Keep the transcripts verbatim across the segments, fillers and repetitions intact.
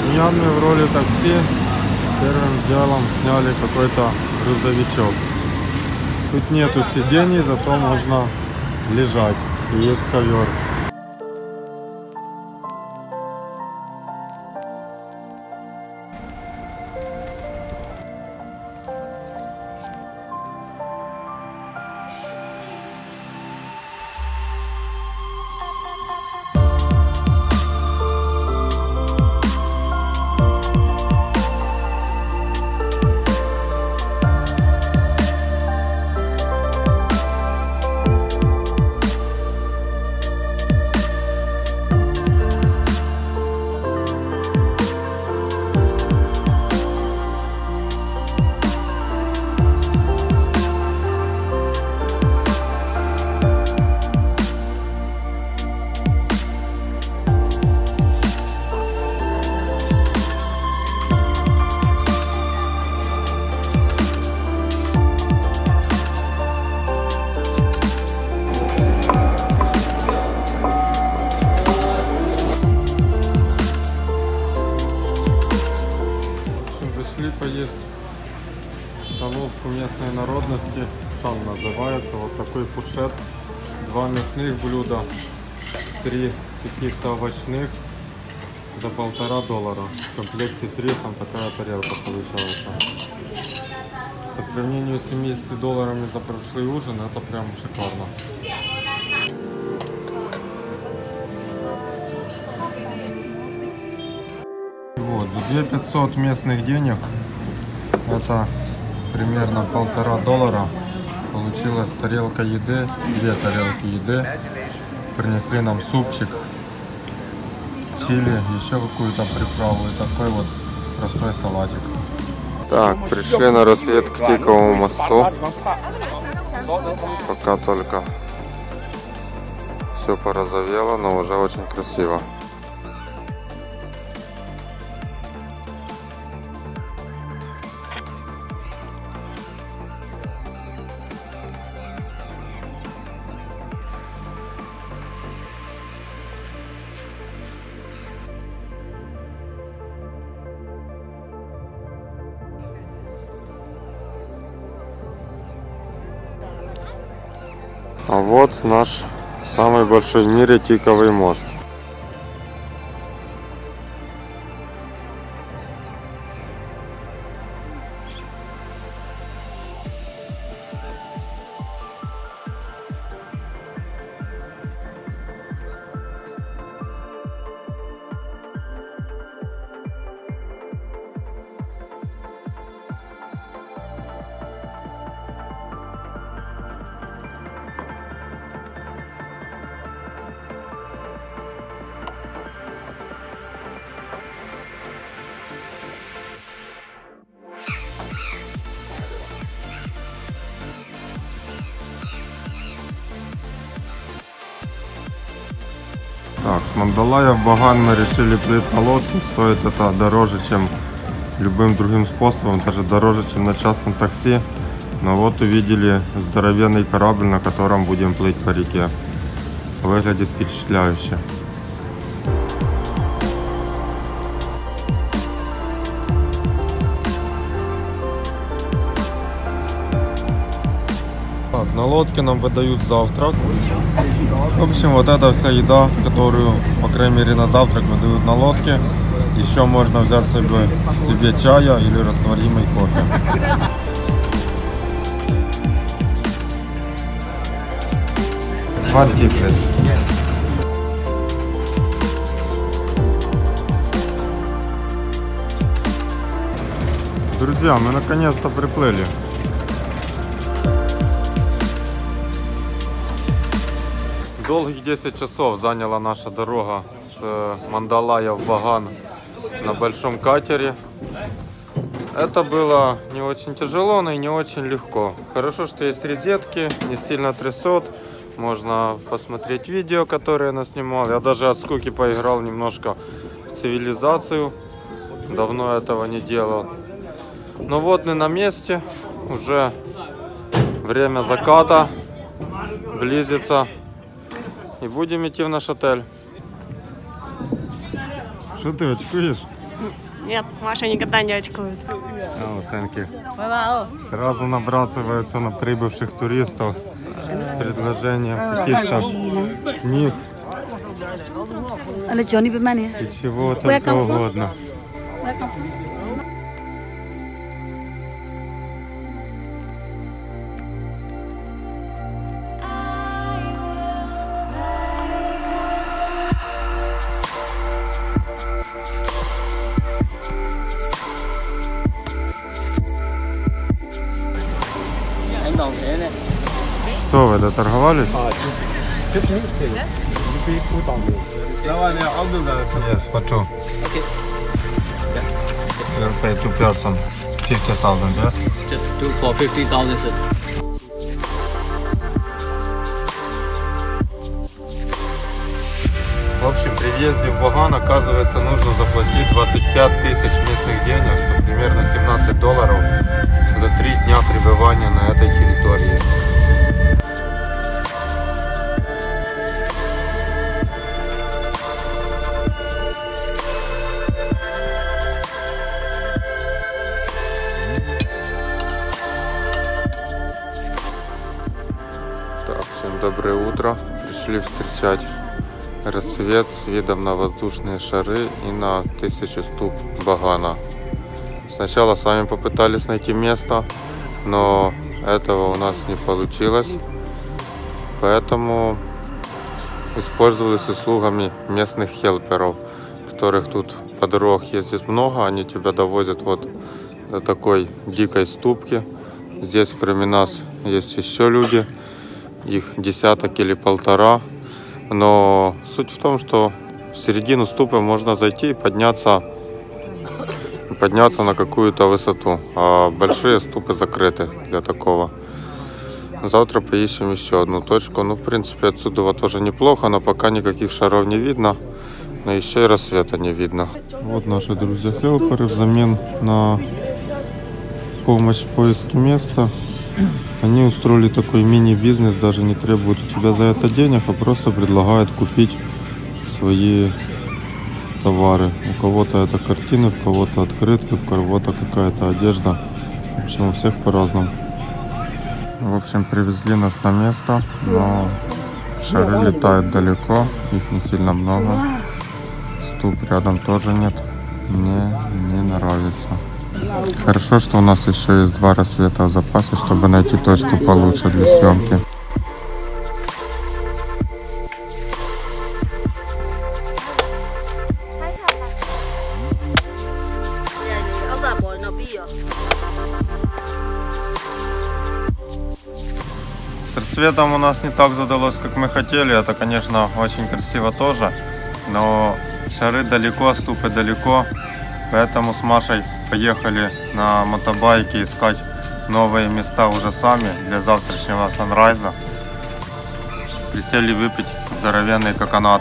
Меня мы в роли такси первым делом сняли какой-то грузовичок. Тут нету сидений, зато можно лежать. И есть ковер. Зашли поесть столовку местной народности, шан называется, вот такой фуршет, два мясных блюда, три каких-то овощных за полтора доллара, в комплекте с рисом такая тарелка получается. По сравнению с семьюдесятью долларами за прошлый ужин, это прям шикарно. Вот, за две тысячи пятьсот местных денег, это примерно полтора доллара, получилась тарелка еды, две тарелки еды. Принесли нам супчик, чили, еще какую-то приправу и такой вот простой салатик. Так, пришли на рассвет к Тиковому мосту. Пока только все порозовело, но уже очень красиво. А вот наш самый большой в мире Тиковый мост. Так, с Мандалая в Баган мы решили плыть на лодке. Стоит это дороже, чем любым другим способом, даже дороже, чем на частном такси. Но вот увидели здоровенный корабль, на котором будем плыть по реке. Выглядит впечатляюще. Так, на лодке нам выдают завтрак. В общем, вот это вся еда, которую, по крайней мере, на завтрак выдают на лодке. Еще можно взять себе, себе чая или растворимый кофе. Друзья, мы наконец-то приплыли. Долгих десять часов заняла наша дорога с Мандалая в Баган на большом катере. Это было не очень тяжело, но и не очень легко. Хорошо, что есть розетки, не сильно трясет. Можно посмотреть видео, которые я наснимал. Я даже от скуки поиграл немножко в цивилизацию. Давно этого не делал. Но вот мы на месте. Уже время заката близится. И будем идти в наш отель. Что ты очкуешь? Нет, Маша никогда не очкует. А, оценки сразу набрасываются на прибывших туристов с предложением каких-то книг и чего только угодно. Что вы доторговались? Yes, for two. You'll pay two person fifty thousand, yes? Two for fifty thousand, sir. В общем, при въезде в Баган, оказывается, нужно заплатить двадцать пять тысяч местных денег, что примерно семнадцать долларов за три дня пребывания на этой территории. Так, всем доброе утро. Пришли встречать рассвет с видом на воздушные шары и на тысячу ступ Багана. Сначала сами попытались найти место, но этого у нас не получилось, поэтому использовались услугами местных хелперов, которых тут по дорогах ездит много. Они тебя довозят вот до такой дикой ступки. Здесь кроме нас есть еще люди, их десяток или полтора. Но суть в том, что в середину ступы можно зайти и подняться, подняться на какую-то высоту, а большие ступы закрыты для такого. Завтра поищем еще одну точку. Ну, в принципе, отсюда тоже неплохо, но пока никаких шаров не видно, но еще и рассвета не видно. Вот наши друзья-хелперы взамен на помощь в поиске места. Они устроили такой мини-бизнес, даже не требуют у тебя за это денег, а просто предлагают купить свои товары. У кого-то это картины, у кого-то открытки, у кого-то какая-то одежда. В общем, у всех по-разному. В общем, привезли нас на место, но шары летают далеко, их не сильно много. Ступ рядом тоже нет. Мне не нравится. Хорошо, что у нас еще есть два рассвета в запасе, чтобы найти точку получше для съемки. С рассветом у нас не так задалось, как мы хотели. Это, конечно, очень красиво тоже, но шары далеко, ступы далеко. Поэтому с Машей поехали на мотобайке искать новые места уже сами для завтрашнего санрайза. Присели выпить здоровенный коконат.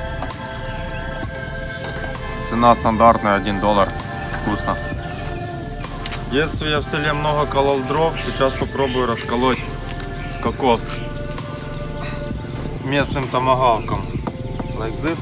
Цена стандартная, один доллар. Вкусно. В детстве я в селе много колол дров. Сейчас попробую расколоть кокос местным томагавком. Like this.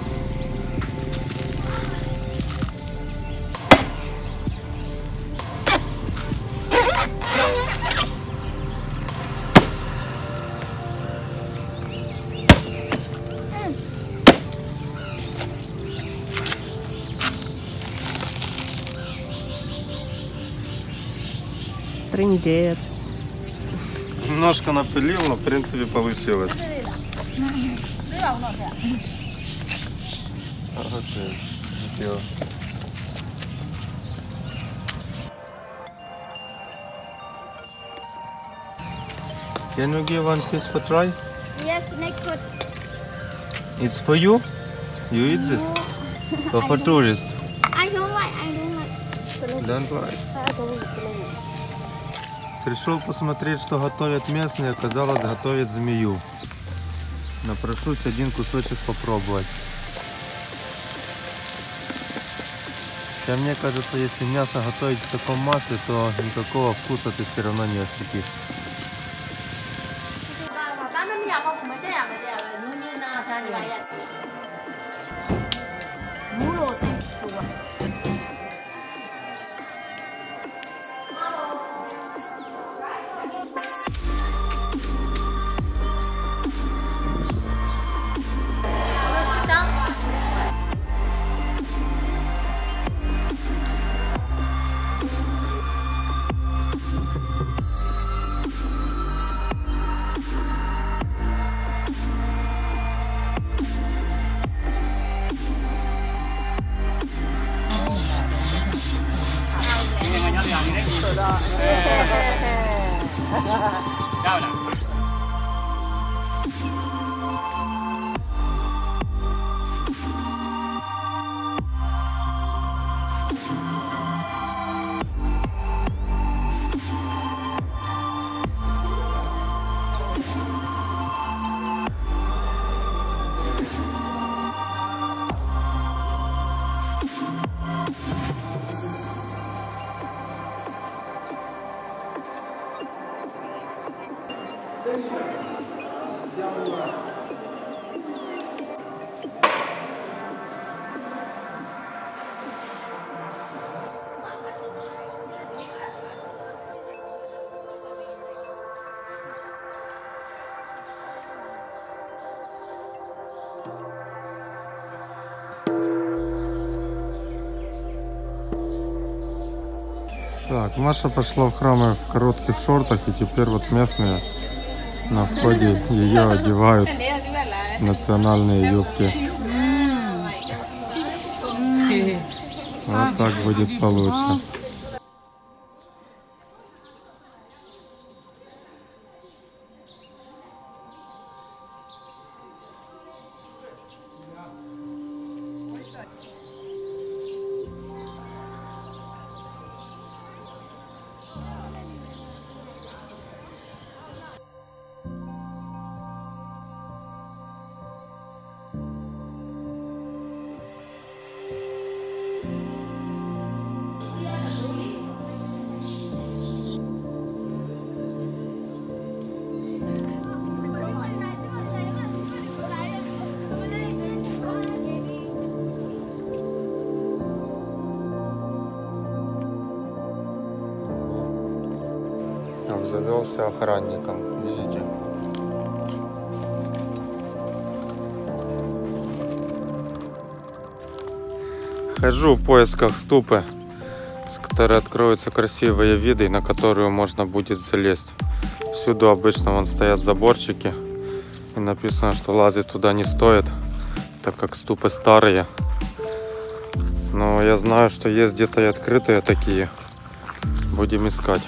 Трындец. Немножко напылил, но в принципе получилось. Can you give one piece for try? Yes, next good. It's for you? You eat this? Or for tourists? I don't like, I don't like. Don't like. Пришел посмотреть, что готовят местные, оказалось, готовят змею. Напрошусь один кусочек попробовать. Хотя мне кажется, если мясо готовить в таком масле, то никакого вкуса ты все равно не ощутишь. Так, Маша пошла в храм в коротких шортах, и теперь вот местные на входе ее одевают в национальные юбки. Вот так будет получше. Обзавелся охранником, видите? Хожу в поисках ступы, с которой откроются красивые виды, на которую можно будет залезть. Всюду обычно вон стоят заборчики, и написано, что лазить туда не стоит, так как ступы старые. Но я знаю, что есть где-то и открытые такие. Будем искать.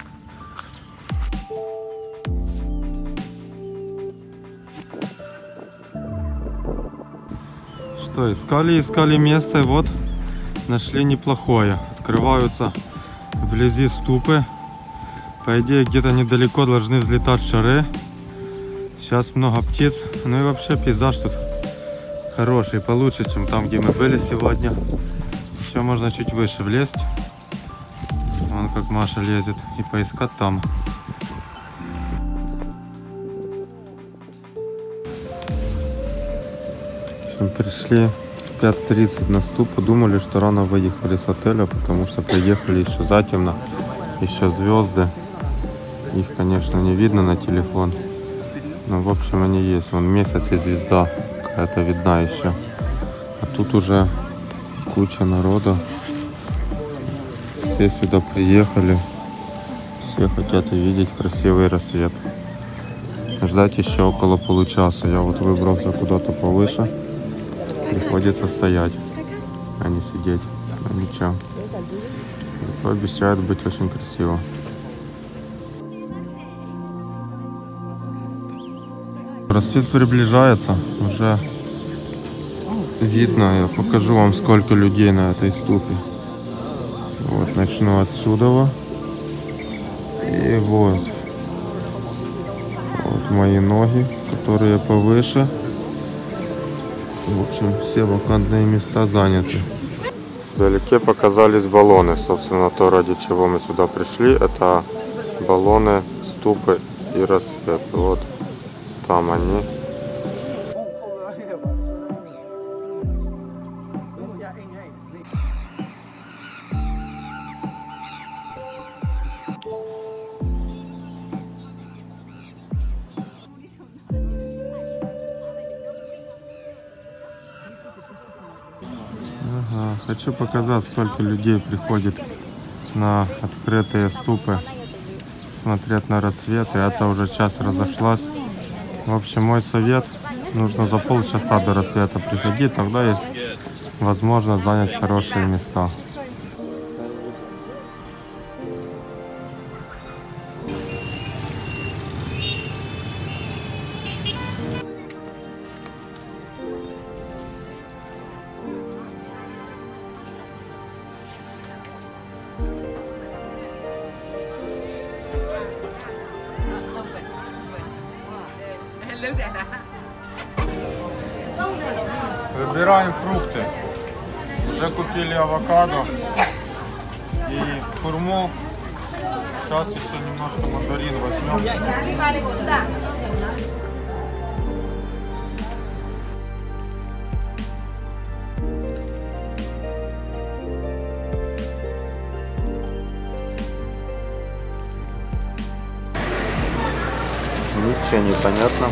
Что, искали, искали место, и вот нашли неплохое. Открываются вблизи ступы. По идее, где-то недалеко должны взлетать шары. Сейчас много птиц. Ну и вообще пейзаж тут хороший, получше, чем там, где мы были сегодня. Еще можно чуть выше влезть. Вон как Маша лезет. И поискать там. Пришли в пять тридцать на ступу, думали, что рано выехали с отеля, потому что приехали еще затемно, еще звезды. Их, конечно, не видно на телефон, но в общем они есть. Вон месяц и звезда какая-то видна еще. А тут уже куча народа. Все сюда приехали, все хотят увидеть красивый рассвет. Ждать еще около получаса. Я вот выбрался куда-то повыше. Приходится стоять, а не сидеть. Но ничего. Это обещает быть очень красиво. Рассвет приближается. Уже видно. Я покажу вам, сколько людей на этой ступе. Вот, начну отсюда. И вот. Вот мои ноги, которые повыше. В общем, все вакантные места заняты. Вдалеке показались баллоны. Собственно, то, ради чего мы сюда пришли, это баллоны, ступы и рассвет. Вот там они. Ага, хочу показать, сколько людей приходит на открытые ступы смотреть на рассвет. И это уже час разошлась. В общем, мой совет: нужно за полчаса до рассвета приходить, тогда есть возможность занять хорошие места. Выбираем фрукты. Уже купили авокадо и хурму. Сейчас еще немножко мандарин возьмем. Ничего не понятно.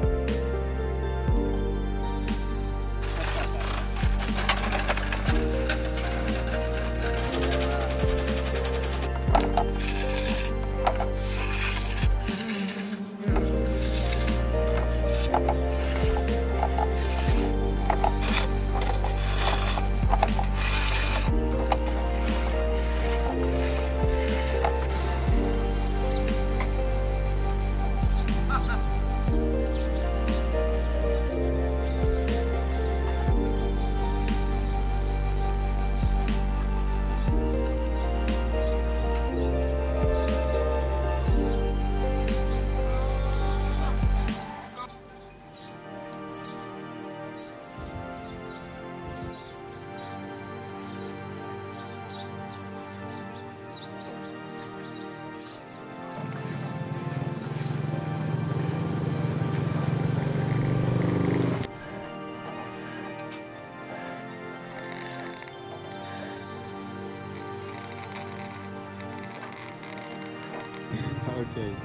Окей.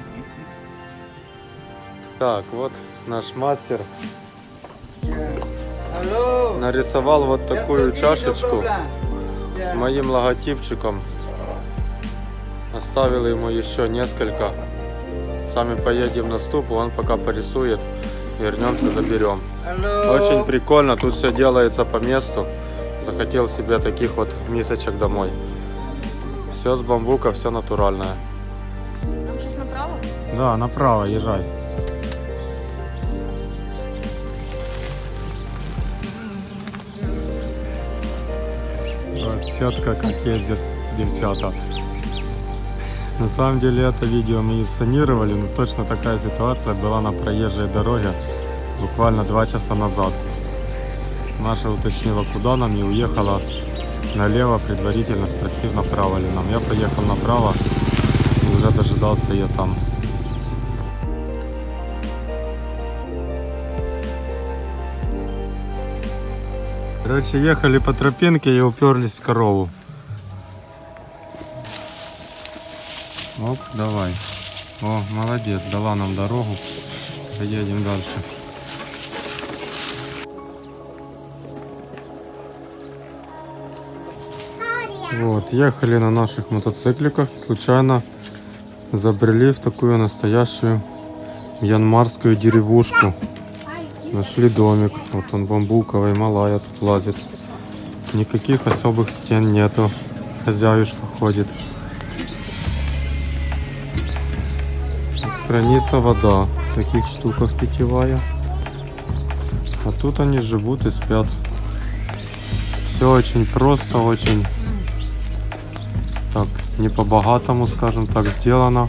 Так, вот наш мастер нарисовал вот такую чашечку с моим логотипчиком. Оставил ему еще несколько. Сами поедем на ступу, он пока порисует. Вернемся, заберем. Очень прикольно, тут все делается по месту. Захотел себе таких вот мисочек домой. Все с бамбука, все натуральное. Там сейчас направо? Да, направо езжай. Вот тетка как ездит, девчата. На самом деле это видео мы инсценировали, но точно такая ситуация была на проезжей дороге буквально два часа назад. Маша уточнила, куда нам, и уехала налево, предварительно спросив, направо ли нам. Я поехал направо и уже дожидался ее там. Короче, ехали по тропинке и уперлись в корову. Оп, давай. О, молодец, дала нам дорогу. Поедем дальше. Вот, ехали на наших мотоцикликах и случайно забрели в такую настоящую мьянмарскую деревушку. Нашли домик. Вот он бамбуковый, малая тут лазит. Никаких особых стен нету. Хозяюшка ходит. Хранится вода в таких штуках питьевая. А тут они живут и спят. Все очень просто, очень так, не по-богатому, скажем так, сделано.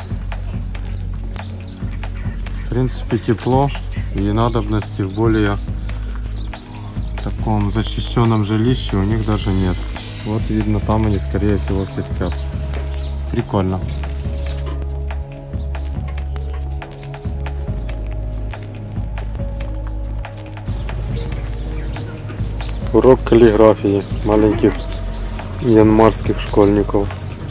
В принципе, тепло, и надобности в более таком защищенном жилище у них даже нет. Вот видно, там они, скорее всего, все спят. Прикольно. Урок каллиграфии маленьких мьянмарских школьников.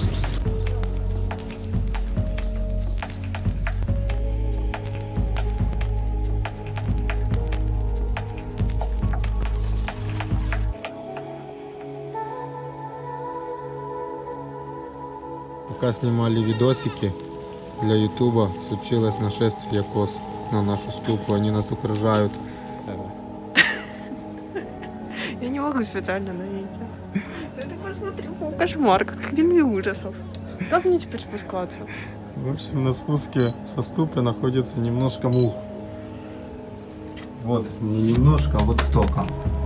Пока снимали видосики для ютуба, случилось нашествие коз на нашу ступу. Они нас окружают. Я не могу специально на видео. Да ты посмотри, о, кошмар, как в фильме ужасов. Как мне теперь спускаться? В общем, на спуске со ступы находится немножко мух. Вот, не немножко, а вот столько.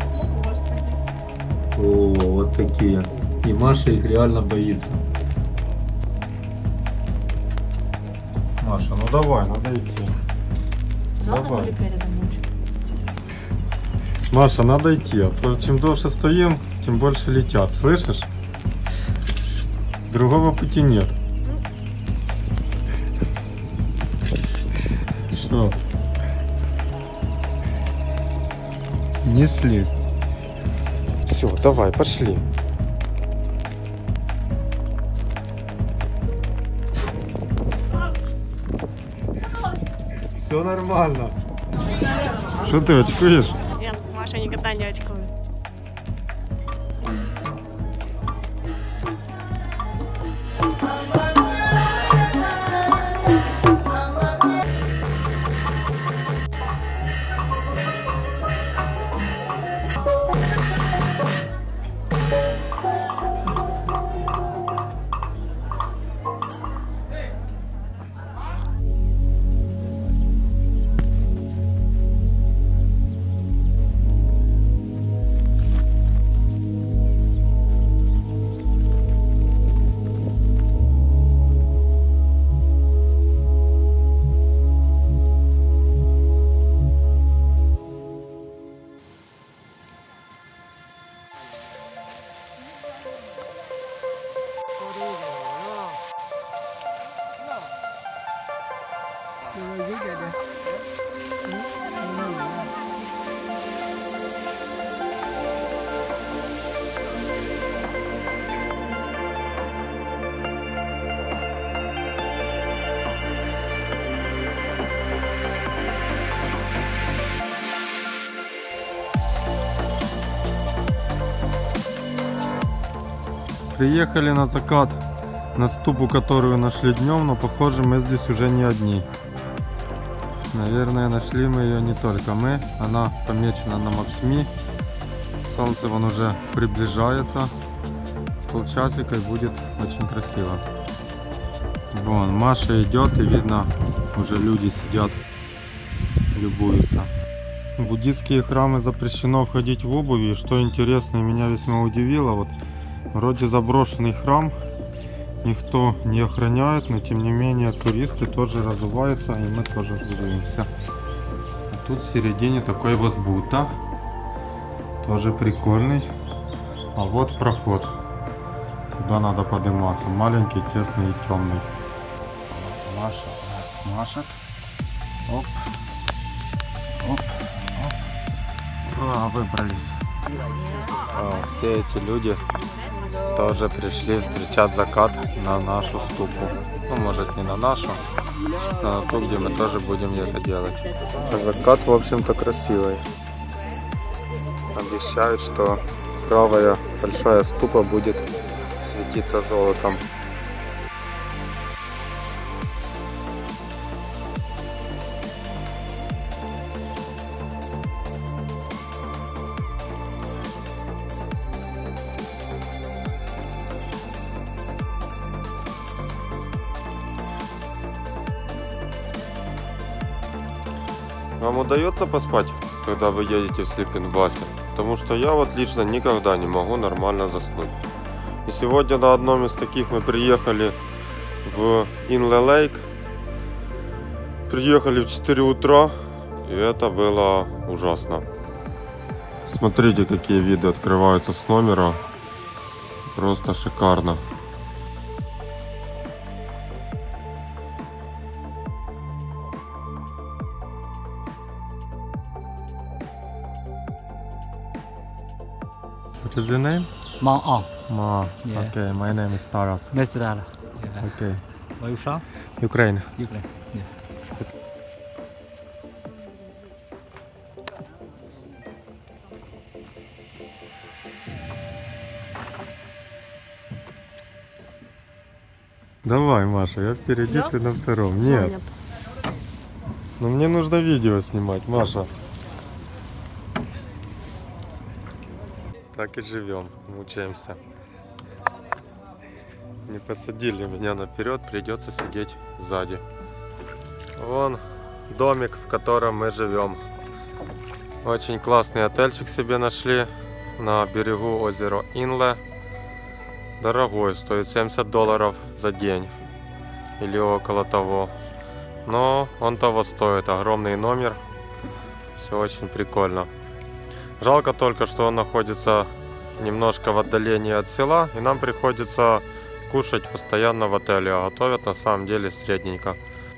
О, вот такие. И Маша их реально боится. Маша, ну давай, надо идти. Задом Давай. или передом лучше? Маша, надо идти, а то чем дольше стоим, тем больше летят, слышишь? Другого пути нет. Что? Не слезть. Все, давай, пошли. Все нормально. Что ты очкуешь? Нет, Маша никогда не очкует. Приехали на закат, на ступу, которую нашли днем, но похоже мы здесь уже не одни. Наверное, нашли мы ее не только мы, она помечена на Мапсми. Солнце вон уже приближается, полчасика и будет очень красиво. Вон, Маша идет и видно, уже люди сидят, любуются. В буддийские храмы запрещено входить в обуви, и что интересно и меня весьма удивило, вот вроде заброшенный храм, никто не охраняет, но тем не менее туристы тоже разуваются, и мы тоже разуемся. А тут в середине такой вот Будда, тоже прикольный. А вот проход, куда надо подниматься, маленький, тесный и темный. Маша, Маша, оп, оп, оп, а, выбрались. А, все эти люди тоже пришли встречать закат на нашу ступу. Ну, может, не на нашу, но на ту, где мы тоже будем это делать. Закат, в общем-то, красивый. Обещают, что правая большая ступа будет светиться золотом. Вам удается поспать, когда вы едете в слипинг-басе? Потому что я вот лично никогда не могу нормально заснуть. И сегодня на одном из таких мы приехали в Инле-Лейк. Приехали в четыре утра, и это было ужасно. Смотрите, какие виды открываются с номера. Просто шикарно. What is your name? Mount Ong. Ma. Yeah. Okay, my name is Taras. Mesrala. Yeah. Okay. Where are you from? Ukraine. Ukraine. Yeah. Давай, Маша, я впереди, Да? ты на втором. Нет. Нет. Но мне нужно видео снимать, Маша. Так и живем, мучаемся. Не посадили меня наперед, придется сидеть сзади. Вон домик, в котором мы живем. Очень классный отельчик себе нашли на берегу озера Инле. Дорогой, стоит семьдесят долларов за день или около того. но он того стоит. Огромный номер. Все очень прикольно. Жалко только, что он находится немножко в отдалении от села, и нам приходится кушать постоянно в отеле, а готовят на самом деле средненько.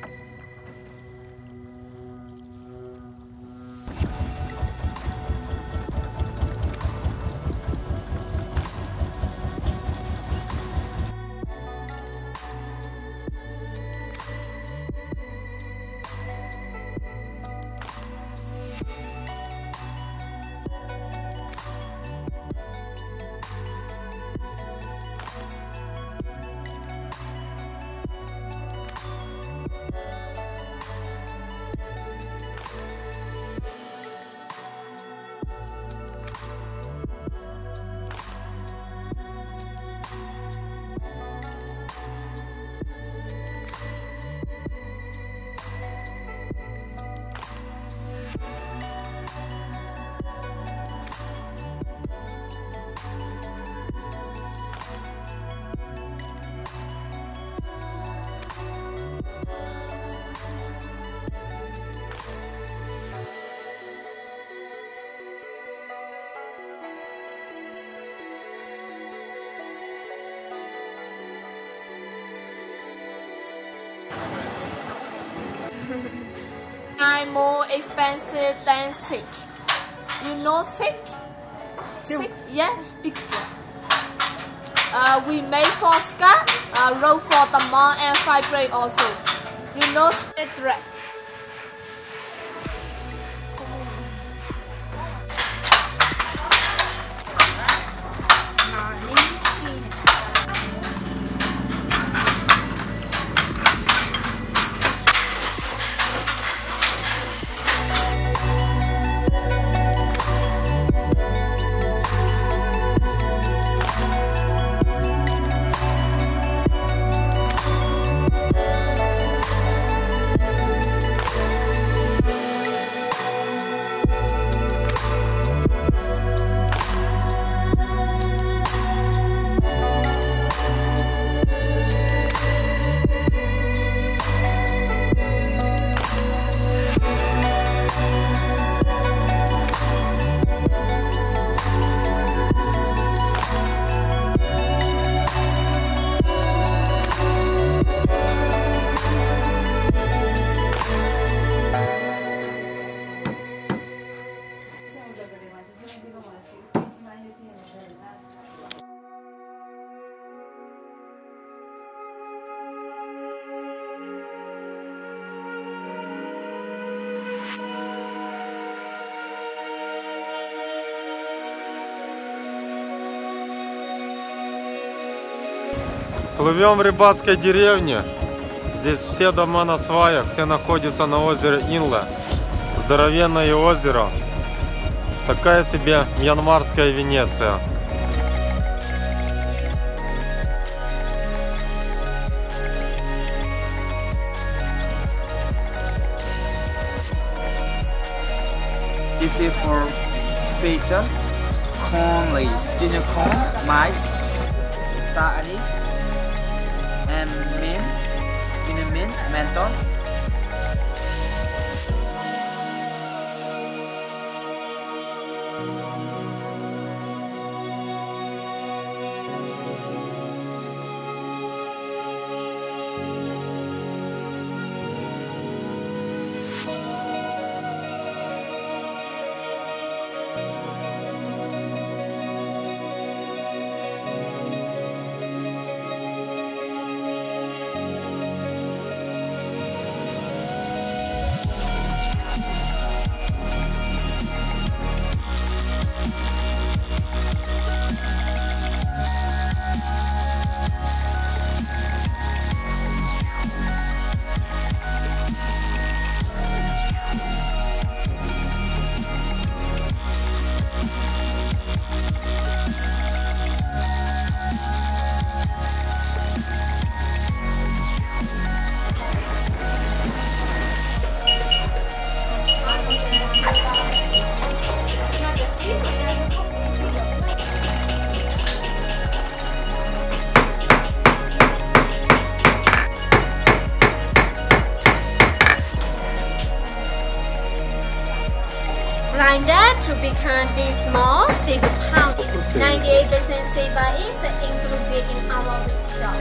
I'm more expensive than sick. You know sick? Sick, yeah. Be uh, we made for scar, uh, roll for the mall and fibrate also. You know sick drag. Плывем в рыбацкой деревне. Здесь все дома на сваях, все находятся на озере Инле. Здоровенное озеро. Такая себе мьянмарская Венеция. This is for feta, corn leaf, ginger corn, mice, star anise, and mint, ginger mint, menthol. to become this small, save pound. ninety-eight percent saver is included in our workshop.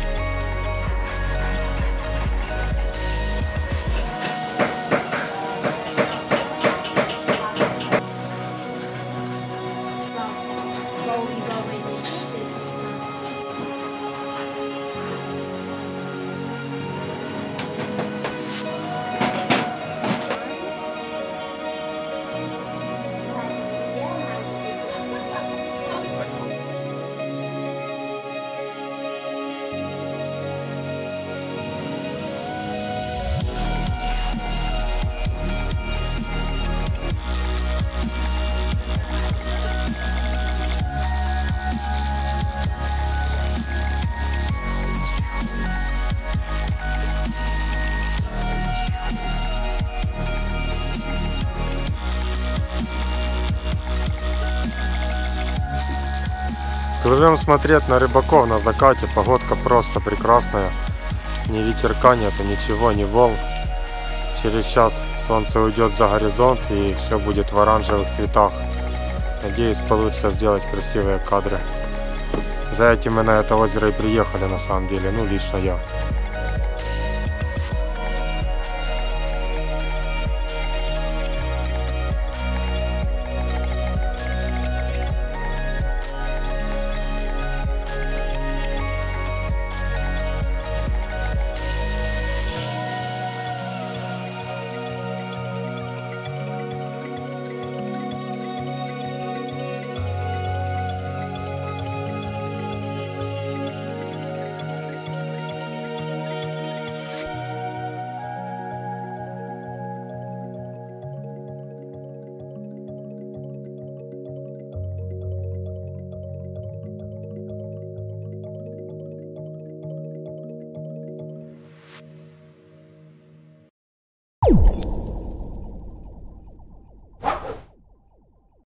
Плывем смотреть на рыбаков на закате. Погодка просто прекрасная. Ни ветерка нету, ничего, ни волн. Через час солнце уйдет за горизонт и все будет в оранжевых цветах. Надеюсь, получится сделать красивые кадры. За этим мы на это озеро и приехали на самом деле. Ну, лично я.